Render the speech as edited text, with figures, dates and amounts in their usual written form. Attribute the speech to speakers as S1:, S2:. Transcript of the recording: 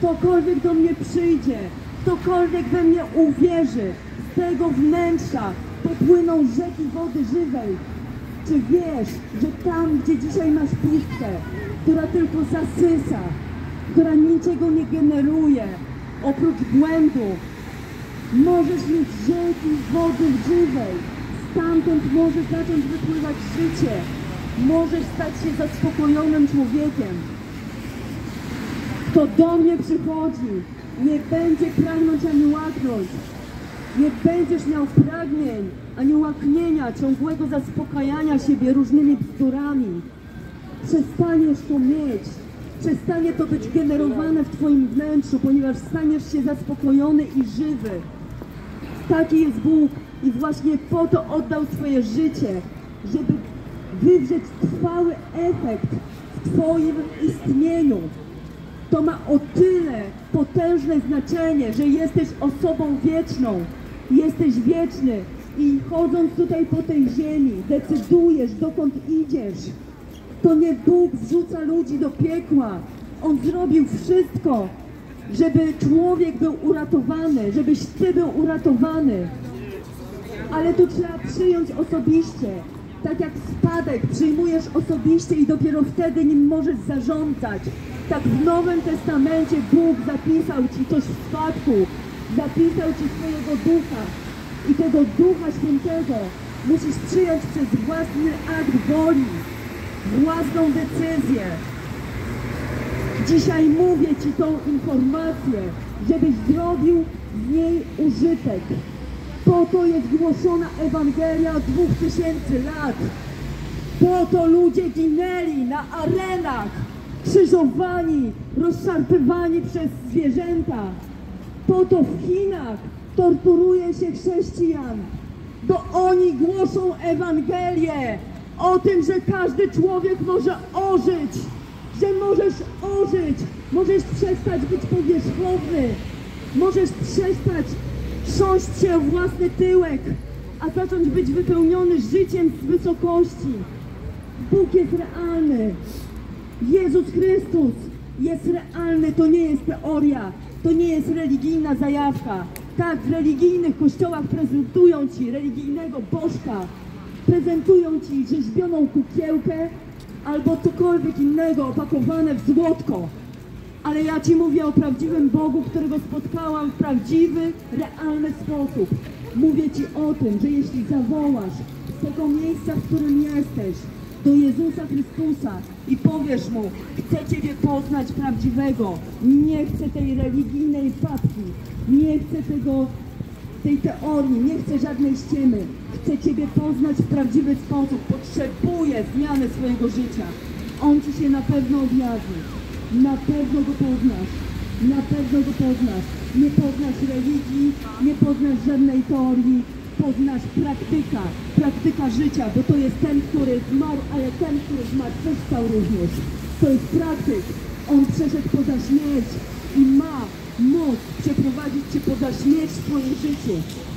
S1: ktokolwiek do mnie przyjdzie, ktokolwiek we mnie uwierzy, z tego wnętrza popłyną rzeki wody żywej. Czy wiesz, że tam, gdzie dzisiaj masz pustkę, która tylko zasysa, która niczego nie generuje, oprócz błędu, możesz mieć rzeki wody żywej. Stamtąd może zacząć wypływać życie. Możesz stać się zaspokojonym człowiekiem. Kto do mnie przychodzi, nie będzie pragnąć ani łaknąć. Nie będziesz miał pragnień, ani łaknienia, ciągłego zaspokajania siebie różnymi bzdurami. Przestaniesz to mieć. Przestanie to być generowane w twoim wnętrzu, ponieważ staniesz się zaspokojony i żywy. Taki jest Bóg i właśnie po to oddał swoje życie, żeby wywrzeć trwały efekt w twoim istnieniu. To ma o tyle potężne znaczenie, że jesteś osobą wieczną. Jesteś wieczny i chodząc tutaj po tej ziemi, decydujesz, dokąd idziesz. To nie Bóg wrzuca ludzi do piekła. On zrobił wszystko, żeby człowiek był uratowany, żebyś ty był uratowany. Ale to trzeba przyjąć osobiście. Tak jak spadek przyjmujesz osobiście i dopiero wtedy nim możesz zarządzać. Tak w Nowym Testamencie Bóg zapisał ci coś w spadku. Zapisał ci swojego ducha. I tego Ducha Świętego musisz przyjąć przez własny akt woli. Własną decyzję. Dzisiaj mówię ci tą informację, żebyś zrobił z niej użytek. Po to jest głoszona Ewangelia od 2000 lat. Po to ludzie ginęli na arenach, krzyżowani, rozszarpywani przez zwierzęta. Po to w Chinach torturuje się chrześcijan. To oni głoszą Ewangelię o tym, że każdy człowiek może ożyć, że możesz ożyć, możesz przestać być powierzchowny, możesz przestać trząść się o własny tyłek, a zacząć być wypełniony życiem z wysokości. Bóg jest realny. Jezus Chrystus jest realny, to nie jest teoria, to nie jest religijna zajawka. Tak, w religijnych kościołach prezentują ci religijnego bożka, prezentują ci rzeźbioną kukiełkę albo cokolwiek innego opakowane w złotko. Ale ja ci mówię o prawdziwym Bogu, którego spotkałam w prawdziwy, realny sposób. Mówię ci o tym, że jeśli zawołasz z tego miejsca, w którym jesteś, do Jezusa Chrystusa i powiesz Mu, chcę Ciebie poznać prawdziwego, nie chcę tej religijnej papki, nie chcę tej teorii, nie chcę żadnej ściemy, chcę Ciebie poznać w prawdziwy sposób, potrzebuję zmiany swojego życia. On Ci się na pewno objawi, na pewno Go poznasz, na pewno Go poznasz. Nie poznasz religii, nie poznasz żadnej teorii, poznasz praktyka życia, bo to jest ten, który zmarł, ale ten, który zmartwychwstał również. To jest praktyk. On przeszedł poza śmierć i ma moc przeprowadzić Cię poza śmierć w Twoim życiu.